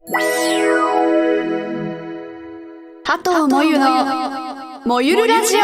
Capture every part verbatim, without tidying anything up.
加藤もゆのもゆるラジオ。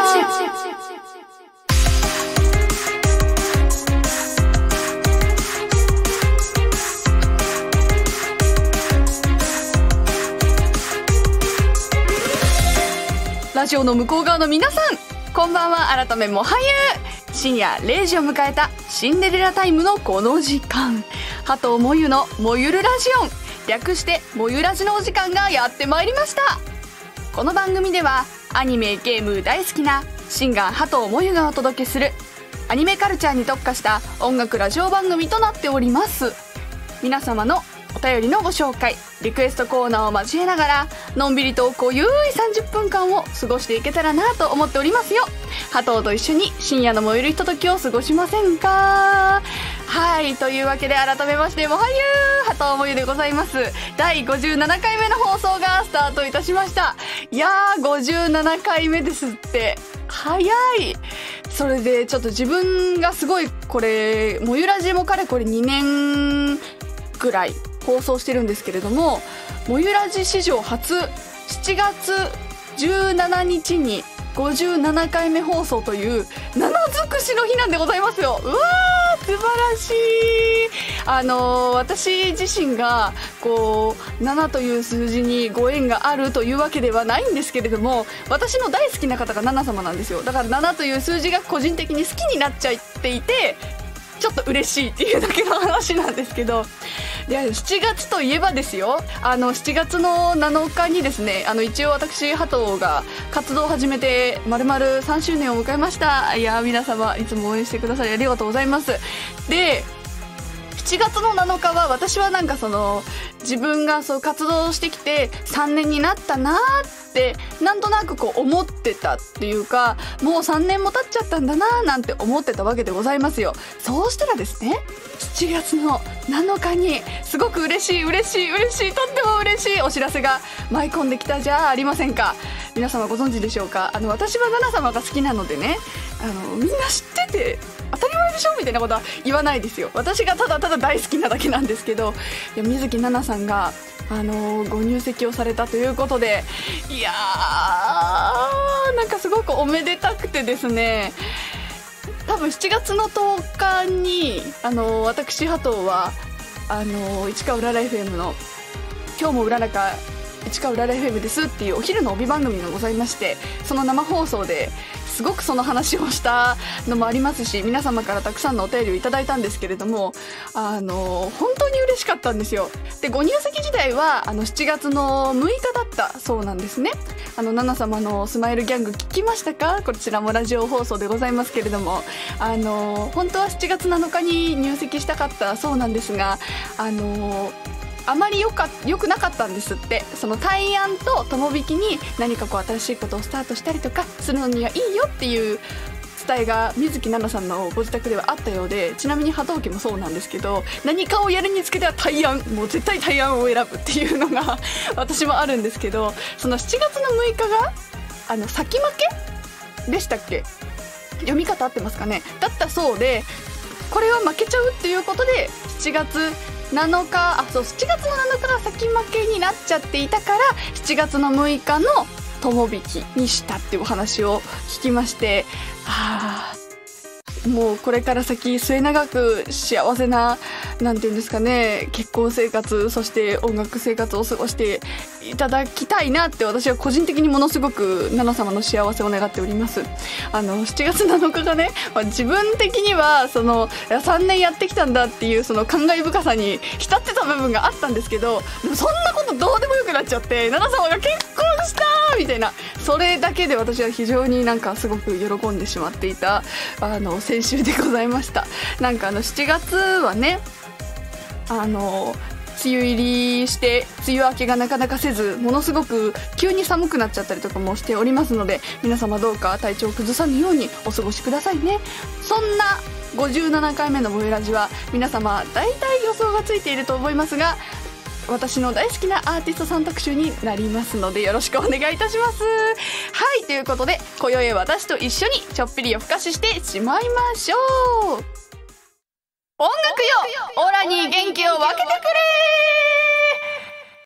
ラジオの向こう側の皆さん、こんばんは。改めもはゆ。深夜れいじを迎えたシンデレラタイムのこの時間、加藤もゆのもゆるラジオン、略してもゆラジのお時間がやってまいりました。この番組ではアニメゲーム大好きなシンガー加藤もゆがお届けするアニメカルチャーに特化した音楽ラジオ番組となっております。皆様のお便りのご紹介、リクエストコーナーを交えながらのんびりとこゆいさんじゅっぷんかんを過ごしていけたらなと思っておりますよ。加藤と一緒に深夜のもゆるひとときを過ごしませんか。はい、というわけで改めましてもはゆー、加藤もゆでございます。だいごじゅうななかいめの放送がスタートいたしました。いやー、ごじゅうななかいめですって。早い。それでちょっと自分がすごい、これもゆラジもかれこれにねんぐらい放送してるんですけれども、もゆラジ史上初しちがつじゅうしちにちにごじゅうななかいめ放送というななづくしの日なんでございますよ。うわー、素晴らしい。あのー、私自身がこうななという数字にご縁があるというわけではないんですけれども、私の大好きな方がなな様なんですよ。だからななという数字が個人的に好きになっちゃっていて、ちょっと嬉しいっていうだけの話なんですけど、いやしちがつといえばですよ、あのしちがつのなのかにですね、あの一応私加藤が活動を始めて丸々さんしゅうねんを迎えました。いや皆様いつも応援してくださりありがとうございます。でしちがつのなのかは私はなんかその自分がそう活動してきてさんねんになったなってなんとなくこう思ってたっていうか、もうさんねんも経っちゃったんだななんて思ってたわけでございますよ。そうしたらですね、しちがつのなのかにすごく嬉しい嬉しい嬉しいとっても嬉しいお知らせが舞い込んできたじゃありませんか。皆様ご存知でしょうか。あの私はナナ様が好きなのでね、あのみんな知ってて当たり前でしょみたいなことは言わないですよ。私がただただ大好きなだけなんですけど、いや水木奈々さんがあのご入籍をされたということで、いやーなんかすごくおめでたくてですね、多分しちがつのとおかにあの私加藤はあの市川うらら エフエム の今日もうららか市川うらら エフエム ですっていうお昼の帯番組がございまして、その生放送ですごくその話をしたのもありますし、皆様からたくさんのお便りをいただいたんですけれども、あの本当に嬉しかったんですよ。でご入籍自体はあのしちがつのむいかだったそうなんですね。あのナナ様のスマイルギャング聞きましたか。こちらもラジオ放送でございますけれども、あの本当はしちがつなのかに入籍したかったそうなんですが、あのあまりよか良くなかったんですって。その大安と友引に何かこう新しいことをスタートしたりとかするのにはいいよっていう伝えが水木奈々さんのご自宅ではあったようで、ちなみに波動家もそうなんですけど、何かをやるにつけては大安、もう絶対大安を選ぶっていうのが私もあるんですけど、そのしちがつのむいかがあの先負けでしたっけ、読み方合ってますかね、だったそうで、これは負けちゃうっていうことでしちがつなのか、あそうしちがつのなのかが先負けになっちゃっていたからしちがつのむいかの友引にしたっていうお話を聞きまして、あもうこれから先末永く幸せななんていうんですかね、結婚生活そして音楽生活を過ごしていただきたいなって私は個人的にものすごくナナ様の幸せを願っております。あのしちがつなのかがね、まあ、自分的にはそのさんねんやってきたんだっていうその感慨深さに浸ってた部分があったんですけど、でもそんなことどうでもよくなっちゃって、ナナ様が結婚したみたいな、それだけで私は非常になんかすごく喜んでしまっていたあの先週でございました。なんかあのしちがつはね、あの梅雨入りして梅雨明けがなかなかせず、ものすごく急に寒くなっちゃったりとかもしておりますので、皆様どうか体調を崩さぬようにお過ごしくださいね。そんなごじゅうななかいめのもゆラジは皆様大体予想がついていると思いますが、私の大好きなアーティストさん特集になりますのでよろしくお願いいたします。はい、ということで今宵私と一緒にちょっぴり夜更かししてしまいましょう。音楽よ、オラに元気を分けてくれ。は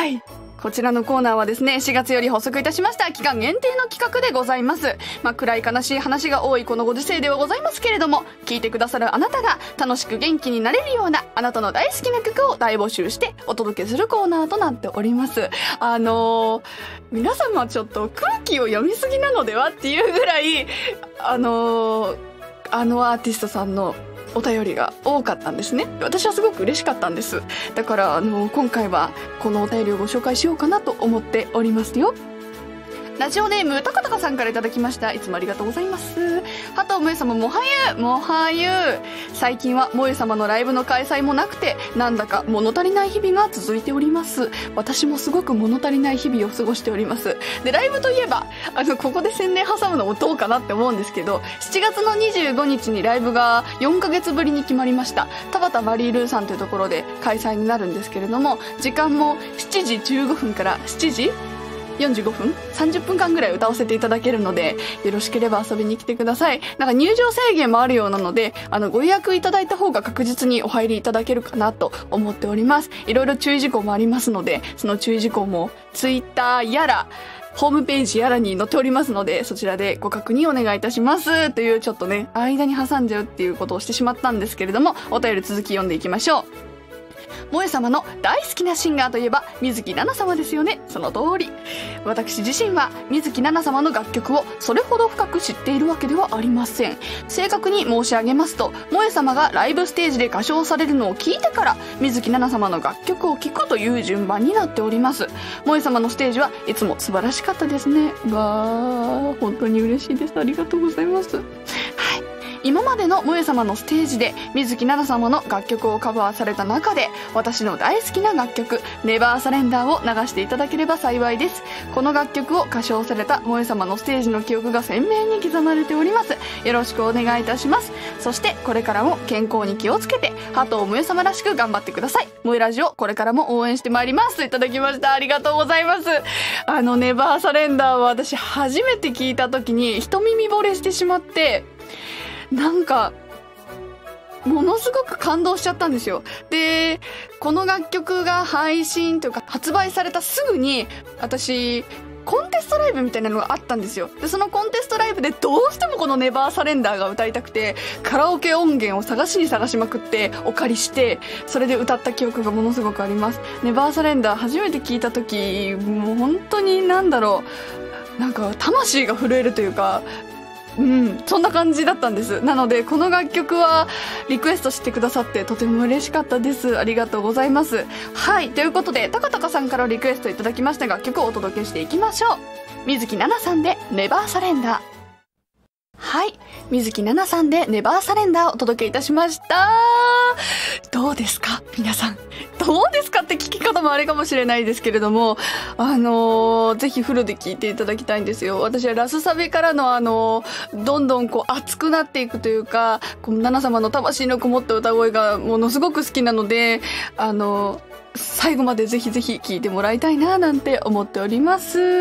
はいこちらのコーナーはですねしがつより発足いたしました期間限定の企画でございます。まあ暗い悲しい話が多いこのご時世ではございますけれども、聞いてくださるあなたが楽しく元気になれるようなあなたの大好きな曲を大募集してお届けするコーナーとなっております。あのー、皆様ちょっと空気を読みすぎなのではっていうぐらいあのー、あのアーティストさんのお便りが多かったんですね。私はすごく嬉しかったんです。だからあの今回はこのお便りをご紹介しようかなと思っておりますよ。ラジオネームたかたかさんからいただきました。いつもありがとうございます。加藤萌様もはゆもはゆ最近は萌様のライブの開催もなくてなんだか物足りない日々が続いております。私もすごく物足りない日々を過ごしております。でライブといえばあのここで宣伝挟むのもどうかなって思うんですけど、しちがつのにじゅうごにちにライブがよんかげつぶりに決まりました。田畑マリールーさんというところで開催になるんですけれども、時間もしちじじゅうごふんからしちじよんじゅうごふんさんじゅっぷんかんぐらい歌わせていただけるので、よろしければ遊びに来てください。なんか入場制限もあるようなので、あのご予約いただいた方が確実にお入りいただけるかなと思っております。いろいろ注意事項もありますので、その注意事項もツイッターやらホームページやらに載っておりますので、そちらでご確認お願いいたしますという、ちょっとね間に挟んじゃうっていうことをしてしまったんですけれども、お便り続き読んでいきましょう。萌様の大好きなシンガーといえば水木奈々様ですよね。その通り。私自身は水木奈々様の楽曲をそれほど深く知っているわけではありません。正確に申し上げますと、萌様がライブステージで歌唱されるのを聞いてから水木奈々様の楽曲を聴くという順番になっております。萌様のステージはいつも素晴らしかったですね。わー、本当に嬉しいです。ありがとうございます。はい、今までの萌様のステージで水木奈々様の楽曲をカバーされた中で、私の大好きな楽曲ネバーサレンダーを流していただければ幸いです。この楽曲を歌唱された萌様のステージの記憶が鮮明に刻まれております。よろしくお願いいたします。そしてこれからも健康に気をつけて加藤萌様らしく頑張ってください。萌ラジオこれからも応援してまいりますといただきました。ありがとうございます。あのネバーサレンダーは私初めて聞いた時に一耳惚れしてしまって、なんかものすごく感動しちゃったんですよ。でこの楽曲が配信というか発売されたすぐに私コンテストライブみたいなのがあったんですよ。でそのコンテストライブでどうしてもこのネバーサレンダーが歌いたくて、カラオケ音源を探しに探しまくってお借りして、それで歌った記憶がものすごくあります。ネバーサレンダー初めて聞いた時、もう本当になんだろう、なんか魂が震えるというか、うん、そんな感じだったんです。なのでこの楽曲はリクエストしてくださってとても嬉しかったです。ありがとうございます。はい、ということでたかたかさんからリクエストいただきました楽曲をお届けしていきましょう。水木奈々さんでネバーサレンダー。はい、水木奈々さんでネバーサレンダーをお届けいたしました。どうですか皆さん、どうですかって聞き方もあれかもしれないですけれども、あのー、ぜひフルで聞いていただきたいんですよ。私はラスサビからのあのー、どんどんこう熱くなっていくというか、この奈々様の魂のこもった歌声がものすごく好きなので、あのー最後までぜひぜひ聴いてもらいたいななんて思っております。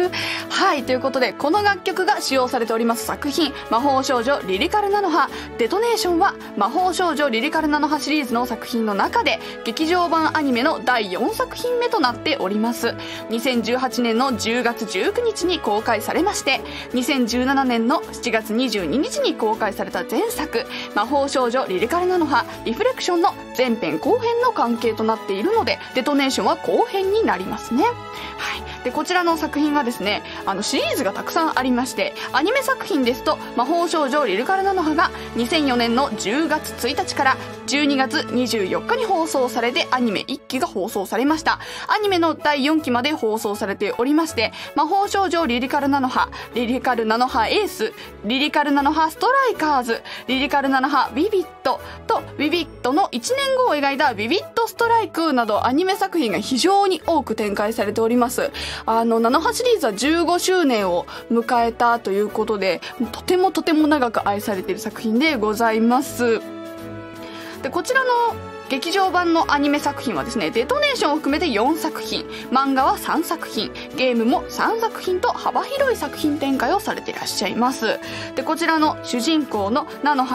はい、ということでこの楽曲が使用されております作品魔法少女リリカルナノハデトネーションは魔法少女リリカルナノハシリーズの作品の中で劇場版アニメのだいよんさく品目となっております。にせんじゅうはちねんのじゅうがつじゅうくにちに公開されまして、にせんじゅうななねんのしちがつにじゅうににちに公開された前作魔法少女リリカルナノハリフレクションの前編後編の関係となっているので、デトネーションは後編になりますね。はい、でこちらの作品がですね、あのシリーズがたくさんありまして、アニメ作品ですと魔法少女リルカルナノハがにせんよねんのじゅうがつついたちからじゅうにがつにじゅうよっかに放送されて、アニメいっきが放送されました。アニメのだいよんきまで放送されておりまして、魔法少女リリカルナノハ、リリカルナノハエース、リリカルナノハストライカーズ、リリカルナノハビビットとビビットのいちねんごを描いたビビットストライクなどアニメ作品が非常に多く展開されております。あのナノハシリーズはじゅうごしゅうねんを迎えたということで、とてもとても長く愛されている作品でございます。でこちらの劇場版のアニメ作品はですね、デトネーションを含めてよんさく品、漫画はさんさく品、ゲームもさんさく品と幅広い作品展開をされていらっしゃいます。でこちらの主人公のナノハにはふ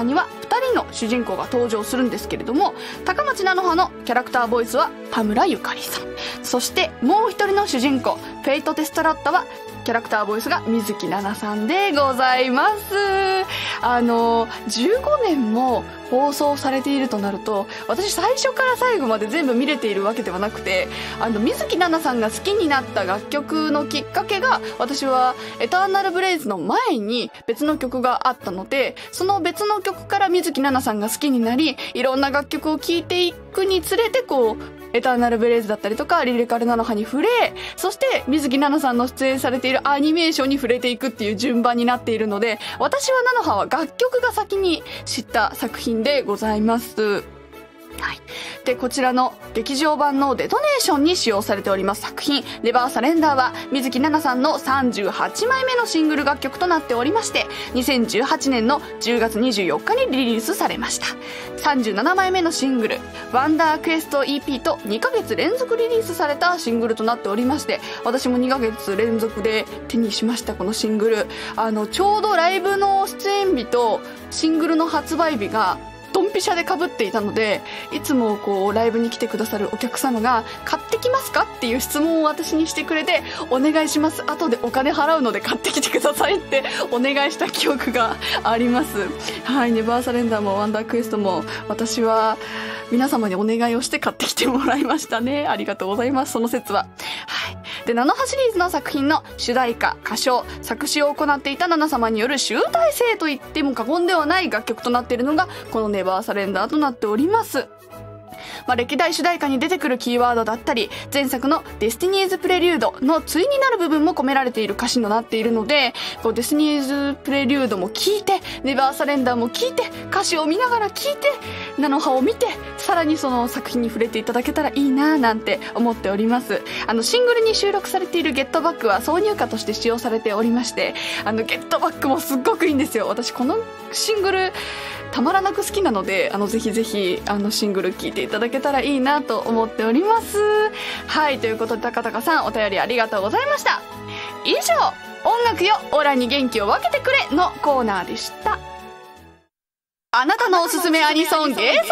ふたりの主人公が登場するんですけれども、高町菜の葉のキャラクターボイスは田村ゆかりさん、そしてもう一人の主人公フェイト・テスタラッタはキャラクターボイスが水木奈々さんでございます。あのじゅうごねんも放送されているとなると、私最初から最後まで全部見れているわけではなくて、あの水木奈々さんが好きになった楽曲のきっかけが、私はエターナルブレイズの前に別の曲があったので、その別の曲から水木奈々さんが好きになり、いろんな楽曲を聴いていくにつれて、こうエターナルブレイズだったりとかリリカル菜の葉に触れ、そして水木奈々さんの出演されているアニメーションに触れていくっていう順番になっているので、私は菜の葉は楽曲が先に知った作品でございます。はい、でこちらの劇場版のデトネーションに使用されております作品ネバーサレンダーは水木奈々さんのさんじゅうはちまいめのシングル楽曲となっておりまして、にせんじゅうはちねんのじゅうがつにじゅうよっかにリリースされました。さんじゅうななまいめのシングルワンダークエスト イーピー とにかげつ連続リリースされたシングルとなっておりまして、私もにかげつ連続で手にしました。このシングル、あのちょうどライブの出演日とシングルの発売日がドンピシャで被っていたので、いつもこうライブに来てくださるお客様が買ってきますかっていう質問を私にしてくれて、お願いします、後でお金払うので買ってきてくださいってお願いした記憶があります。はい、ネバーサレンダーもワンダークエストも私は皆様にお願いをして買ってきてもらいましたね。ありがとうございます、その説は。はい、で菜の葉シリーズの作品の主題歌、歌唱、作詞を行っていた奈々様による集大成と言っても過言ではない楽曲となっているのがこのネバーサレンダーとなっております。まあ、歴代主題歌に出てくるキーワードだったり、前作のデスティニーズプレリュードの対になる部分も込められている歌詞となっているので、こうデスティニーズプレリュードも聴いて、ネバーサレンダーも聴いて、歌詞を見ながら聴いて、菜の葉を見て、さらにその作品に触れていただけたらいいなぁなんて思っております。あのシングルに収録されているゲットバックは挿入歌として使用されておりまして、あのゲットバックもすっごくいいんですよ。私このシングルたまらなく好きなので、あのぜひぜひあのシングル聴いていただけたらいいなと思っております。はい、ということで高高さんお便りありがとうございました。以上、音楽よオラに元気を分けてくれのコーナーでした。あなたのおすすめアニソンゲーソンコーナー。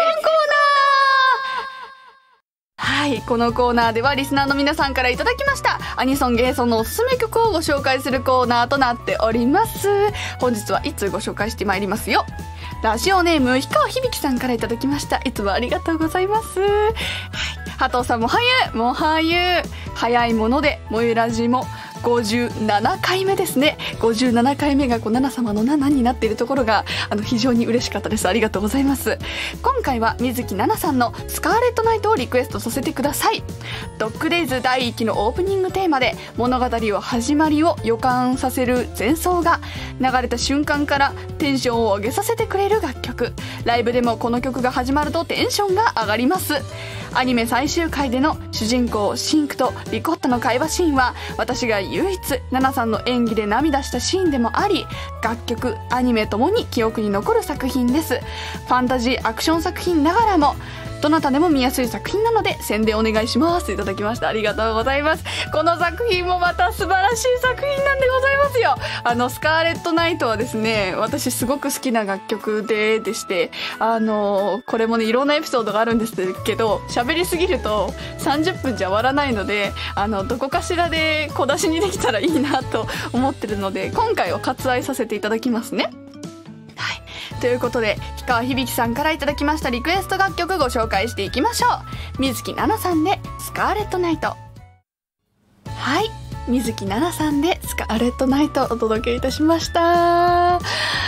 はい、このコーナーではリスナーの皆さんからいただきましたアニソンゲーソンのおすすめ曲をご紹介するコーナーとなっております。本日はいつご紹介してまいりますよ。ラジオネーム氷川響さんからいただきました。いつもありがとうございます。はい、加藤さんもはゆもはゆ早いものでもゆラジもごじゅうななかいめですね。ごじゅうななかいめがこうなな様のななになっているところがあの非常に嬉しかったです。ありがとうございます。今回は水木奈々さんのスカーレットナイトをリクエストさせてください。ドッグデイズだいいっきのオープニングテーマで物語を始まりを予感させる前奏が流れた瞬間からテンションを上げさせてくれる楽曲。ライブでもこの曲が始まるとテンションが上がります。アニメ最終回での主人公シンクとリコッタの会話シーンは私が唯一奈々さんの演技で涙したシーンでもあり、楽曲アニメともに記憶に残る作品です。ファンタジーアクション作品ながらもどなたでも見やすい作品なので宣伝お願いしますいただきました。ありがとうございます。この作品もまた素晴らしい作品なんでございますよ。あのスカーレットナイトはですね、私すごく好きな楽曲ででして、あのこれもねいろんなエピソードがあるんですけど、喋りすぎるとさんじゅっぷんじゃ終わらないので、あのどこかしらで小出しにできたらいいなと思ってるので、今回は割愛させていただきますね。ということで氷川響さんからいただきましたリクエスト楽曲ご紹介していきましょう。水木奈々さんでスカーレットナイト。はい、水木奈々さんでスカーレットナイトお届けいたしました。は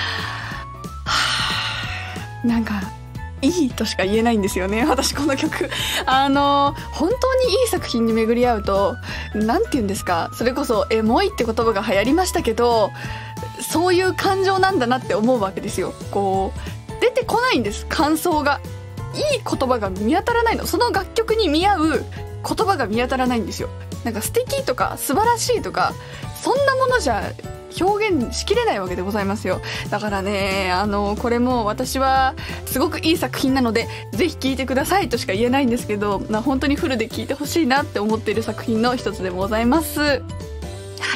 あ、なんかいいとしか言えないんですよね、私この曲。あの本当にいい作品に巡り合うと、なんて言うんですか、それこそエモいって言葉が流行りましたけど、そういう感情なんだなって思うわけですよ。こう出てこないんです、感想が。いい言葉が見当たらないの。その楽曲に見合う言葉が見当たらないんですよ。なんか素敵とか素晴らしいとかそんなものじゃ表現しきれないわけでございますよ。だからね、あのこれも私はすごくいい作品なのでぜひ聴いてくださいとしか言えないんですけど、まあ、本当にフルで聴いてほしいなって思っている作品の一つでもございます。はい、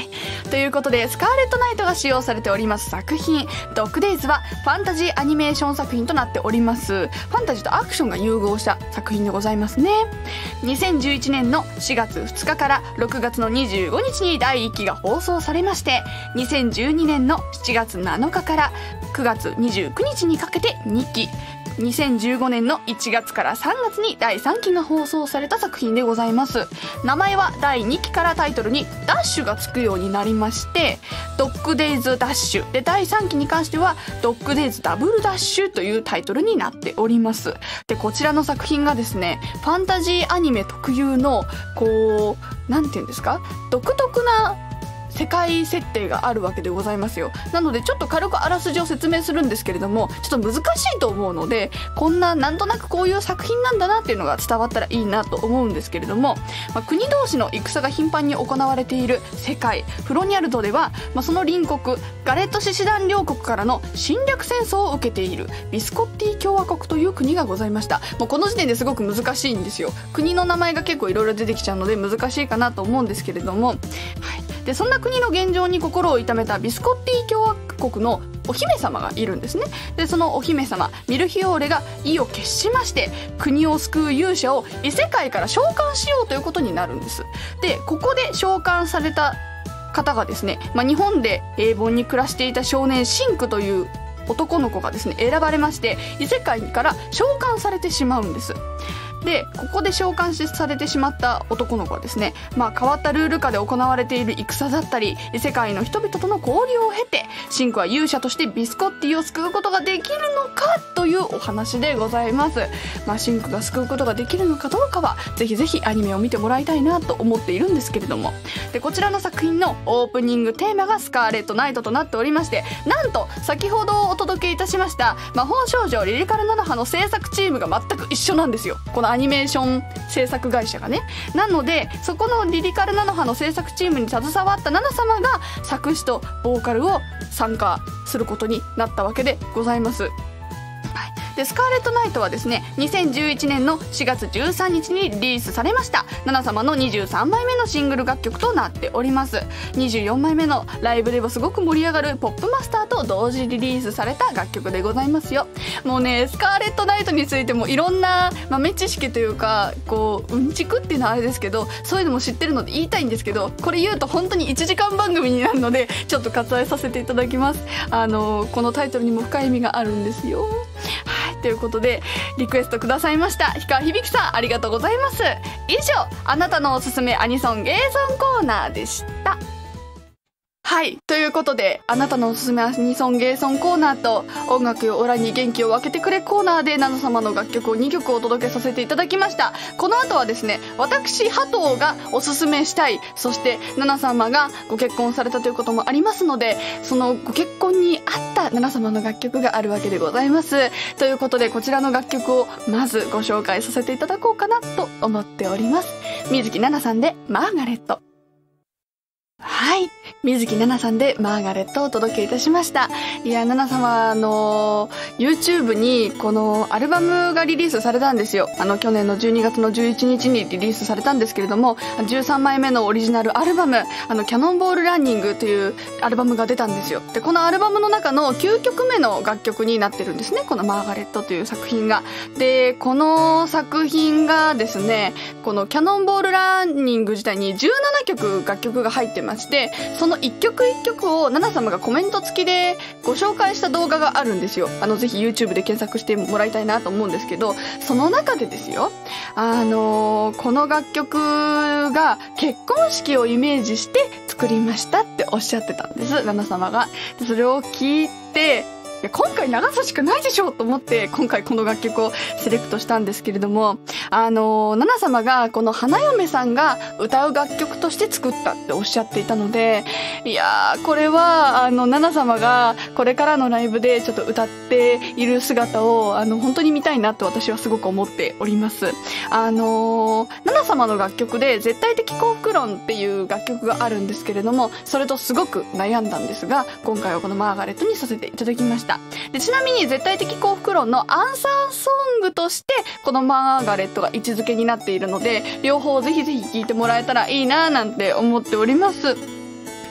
ということでスカーレットナイトが使用されております作品ドッグデイズはファンタジーアニメーション作品となっております。ファンタジーとアクションが融合した作品でございますね。にせんじゅういちねんのしがつふつかからろくがつのにじゅうごにちにだいいっきが放送されまして、にせんじゅうにねんのしちがつなのかからくがつにじゅうくにちにかけてにき、にせんじゅうごねんのいちがつからさんがつにだいさんきが放送された作品でございます。名前はだいにきからタイトルにダッシュがつくようになりまして、ドッグデイズダッシュで、だいさんきに関してはドッグデイズダブルダッシュというタイトルになっております。でこちらの作品がですね、ファンタジーアニメ特有のこうなんていうんですか、独特な世界設定があるわけでございますよ。なのでちょっと軽くあらすじを説明するんですけれども、ちょっと難しいと思うので、こんななんとなくこういう作品なんだなっていうのが伝わったらいいなと思うんですけれども、まあ、国同士の戦が頻繁に行われている世界フロニャルドでは、まあ、その隣国ガレット獅子団両国からの侵略戦争を受けているビスコッティ共和国という国がございました。もうこの時点ですごく難しいんですよ。国の名前が結構いろいろ出てきちゃうので難しいかなと思うんですけれども、はい、でそんな国の現状に心を痛めたビスコッティ共和国のお姫様がいるんですね。でそのお姫様ミルヒオーレが意を決しまして、国を救う勇者を異世界から召喚しようということになるんです。でここで召喚された方がですね、まあ、日本で平凡に暮らしていた少年シンクという男の子がですね選ばれまして、異世界から召喚されてしまうんです。でここで召喚されてしまった男の子はですね、まあ、変わったルール下で行われている戦だったり異世界の人々との交流を経て、シンクは勇者としてビスコッティを救うことができるのかというお話でございます。まあ、シンクが救うことができるのかどうかはぜひぜひアニメを見てもらいたいなと思っているんですけれども、でこちらの作品のオープニングテーマがスカーレットナイトとなっておりまして、なんと先ほどお届けいたしました魔法少女リリカルナノハの制作チームが全く一緒なんですよ、このアニメーション制作会社がね。なのでそこのリリカルナノハの制作チームに携わったナナ様が作詞とボーカルを参加することになったわけでございます。でスカーレットナイトはですねにせんじゅういちねんのしがつじゅうさんにちにリリースされましたナナ様のにじゅうさんまいめのシングル楽曲となっております。にじゅうよんまいめのライブでもすごく盛り上がるポップマスターと同時リリースされた楽曲でございますよ。もうねスカーレットナイトについてもいろんな豆知識というかこううんちくっていうのはあれですけど、そういうのも知ってるので言いたいんですけど、これ言うと本当にいちじかん番組になるのでちょっと割愛させていただきます。あのこのタイトルにも深い意味があるんですよ。はい、ということでリクエストくださいました氷川響さんありがとうございます。以上あなたのおすすめアニソンゲーソンコーナーでした。はい、ということであなたのおすすめアニソンゲーソンコーナーと音楽よオラに元気を分けてくれコーナーでナナ様の楽曲をにきょくお届けさせていただきました。この後はですね私ハトーがおすすめしたい、そしてナナ様がご結婚されたということもありますので、そのご結婚に合ったナナ様の楽曲があるわけでございます。ということでこちらの楽曲をまずご紹介させていただこうかなと思っております。水木奈々さんでマーガレット。はい、水木奈々さんでマーガレットをお届けいたしました。いや奈々様の YouTube にこのアルバムがリリースされたんですよ。あの去年のじゅうにがつのじゅういちにちにリリースされたんですけれども、じゅうさんまいめのオリジナルアルバムあのキャノンボールランニングというアルバムが出たんですよ。でこのアルバムの中のきゅうきょくめの楽曲になってるんですね、このマーガレットという作品が。でこの作品がですねこのキャノンボールランニング自体にじゅうななきょく楽曲が入ってまして、その一曲一曲をナナ様がコメント付きでご紹介した動画があるんですよ。あのぜひ YouTube で検索してもらいたいなと思うんですけど、その中でですよあのー、この楽曲が結婚式をイメージして作りましたっておっしゃってたんですナナ様が。でそれを聞いていや今回流すしかないでしょうと思って今回この楽曲をセレクトしたんですけれども、あのナナ様がこの花嫁さんが歌う楽曲として作ったっておっしゃっていたので、いやーこれはあのナナ様がこれからのライブでちょっと歌っている姿をあの本当に見たいなと私はすごく思っております。あのナナ様の楽曲で絶対的幸福論っていう楽曲があるんですけれども、それとすごく悩んだんですが今回はこのマーガレットにさせていただきました。でちなみに絶対的幸福論のアンサーソングとしてこのマーガレットが位置づけになっているので、両方ぜひぜひ聴いてもらえたらいいななんて思っております。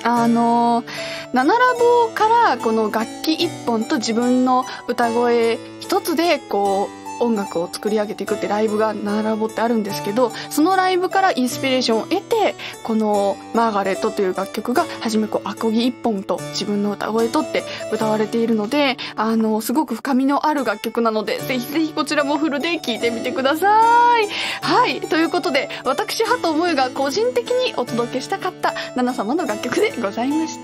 あのナナラボからこの楽器一本と自分の歌声一つでこう音楽を作り上げていくってライブがナナラボってあるんですけど、そのライブからインスピレーションを得てこのマーガレットという楽曲が初めこうアコギ一本と自分の歌声とって歌われているので、あのすごく深みのある楽曲なので、ぜひぜひこちらもフルで聴いてみてください。はい、ということで私加藤萌が個人的にお届けしたかったナナ様の楽曲でございました。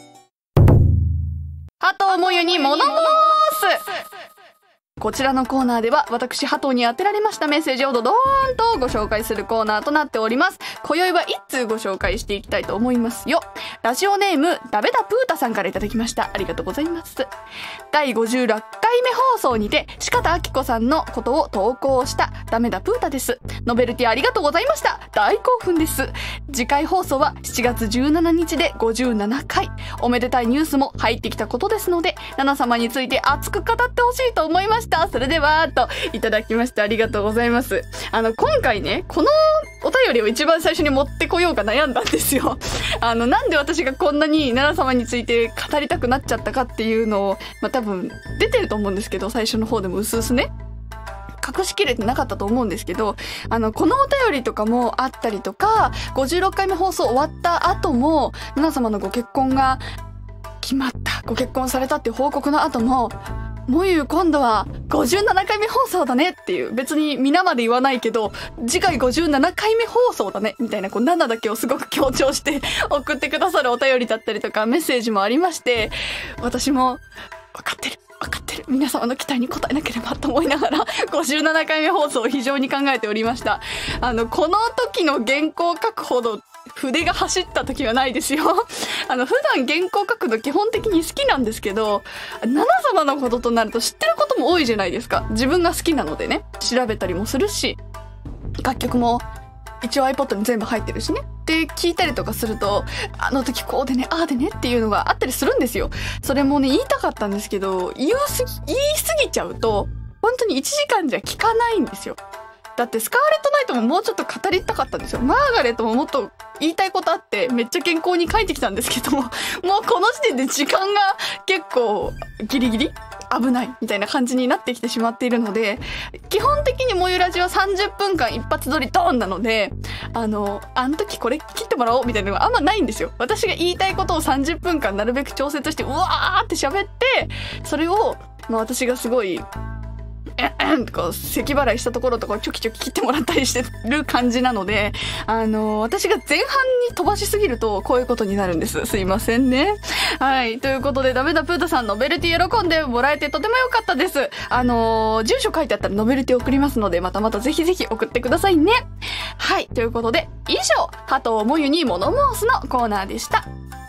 加藤萌に物申す。こちらのコーナーでは私ハトに当てられましたメッセージをドドーンとご紹介するコーナーとなっております。今宵は一通ご紹介していきたいと思いますよ。ラジオネームダベダプータさんからいただきました。ありがとうございます。だいごじゅうろっかいめ放送にて鹿田明子さんのことを投稿したダメダプータです。ノベルティありがとうございました。大興奮です。次回放送はしちがつじゅうしちにちでごじゅうななかい。おめでたいニュースも入ってきたことですので、ナナ様について熱く語ってほしいと思いました。それではといただきましてありがとうございます。あの今回ね、このお便りを一番最初に持ってこようか悩んだんですよ。あのなんで私がこんなにナナ様について語りたくなっちゃったかっていうのを、まあ、多分出てると思うんですけど、最初の方でもうすうすね隠しきれてなかったと思うんですけど、あのこのお便りとかもあったりとか、ごじゅうろっかいめ放送終わった後もナナ様のご結婚が決まった、ご結婚されたっていう報告の後も、もゆ今度はごじゅうななかいめ放送だねっていう、別に皆まで言わないけど次回ごじゅうななかいめ放送だねみたいな、こうななだけをすごく強調して送ってくださるお便りだったりとかメッセージもありまして、私も分かってる分かってる、皆様の期待に応えなければと思いながらごじゅうななかいめ放送を非常に考えておりました。あのこの時の原稿を書くほど筆が走った時はないですよ。あの普段原稿書くの基本的に好きなんですけど、ナナ様のこととなると知ってることも多いじゃないですか。自分が好きなのでね、調べたりもするし、楽曲も一応 iPod に全部入ってるしね。で聞いたりとかすると、あの時こうでね、ああでねっていうのがあったりするんですよ。それもね言いたかったんですけど、言いすぎ言いすぎちゃうと本当にいちじかんじゃ聞かないんですよ。だってスカーレットナイトももうちょっと語りたかったんですよ。マーガレットももっと言いたいことあってめっちゃ健康に書いてきたんですけども、もうこの時点で時間が結構ギリギリ危ないみたいな感じになってきてしまっているので、基本的にもゆラジはさんじゅっぷんかん一発撮りドーンなので、あのあの時これ切ってもらおうみたいなのがあんまないんですよ。私が言いたいことをさんじゅっぷんかんなるべく調節してうわーって喋って、それを、まあ、私がすごいこう咳払いしたところとかちょきちょき切ってもらったりしてる感じなので、あの私が前半に飛ばしすぎるとこういうことになるんです。すいませんね。はい、ということでダメだプータさん、ノベルティ喜んでもらえてとても良かったです。あの住所書いてあったらノベルティ送りますので、またまたぜひぜひ送ってくださいね。はい、ということで以上、加藤もゆに物申すのコーナーでした。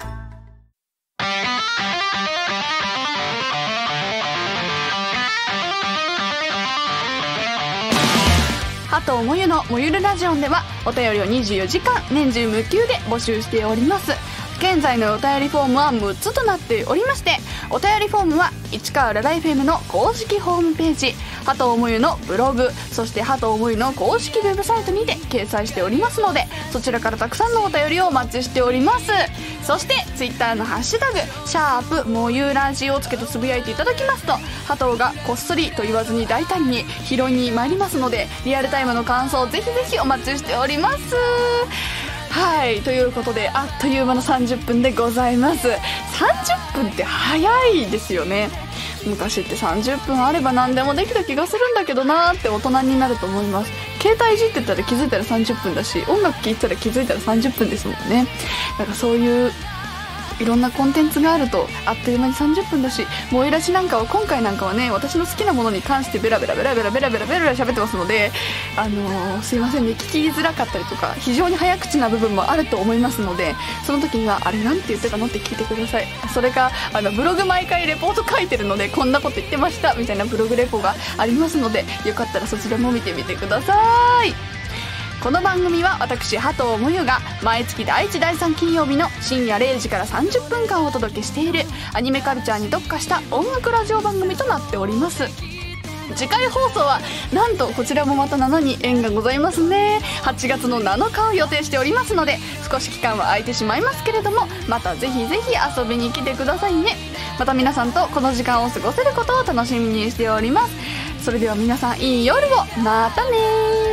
加藤もゆのもゆるラジオンではお便りをにじゅうよじかん年中無休で募集しております。現在のお便りフォームはむっつとなっておりまして、お便りフォームは市川ララ エフエム の公式ホームページ、加藤もゆのブログ、そして加藤もゆの公式ウェブサイトにて掲載しておりますので、そちらからたくさんのお便りをお待ちしております。そしてツイッターのハッシュタグシャープもゆラジをつけてつぶやいていただきますと、加藤がこっそりと言わずに大胆に拾いに参りますので、リアルタイムの感想をぜひぜひお待ちしております。はい、ということであっという間のさんじゅっぷんでございます。さんじゅっぷんって早いですよね。昔ってさんじゅっぷんあれば何でもできた気がするんだけどなーって大人になると思います。携帯いじってたら気づいたらさんじゅっぷんだし、音楽聴いてたら気づいたらさんじゅっぷんですもんね。なんかそういういろんなコンテンツがあるとあっという間にさんじゅっぷんだし、もえらしなんかは今回なんかはね、私の好きなものに関してベラベラベラベラベラベラベラベラ喋ってますので、あのー、すいませんね、聞きづらかったりとか非常に早口な部分もあると思いますので、その時にはあれなんて言ってたのって聞いてください。それかあのブログ毎回レポート書いてるので、こんなこと言ってましたみたいなブログレポがありますので、よかったらそちらも見てみてください。この番組は私加藤もゆが毎月だいいちだいさん金曜日の深夜れいじからさんじゅっぷんかんお届けしているアニメカルチャーに特化した音楽ラジオ番組となっております。 次回放送はなんとこちらもまたななに縁がございますね。はちがつのなのかを予定しておりますので、少し期間は空いてしまいますけれども、またぜひぜひ遊びに来てくださいね。また皆さんとこの時間を過ごせることを楽しみにしております。それでは皆さん、いい夜を。またねー。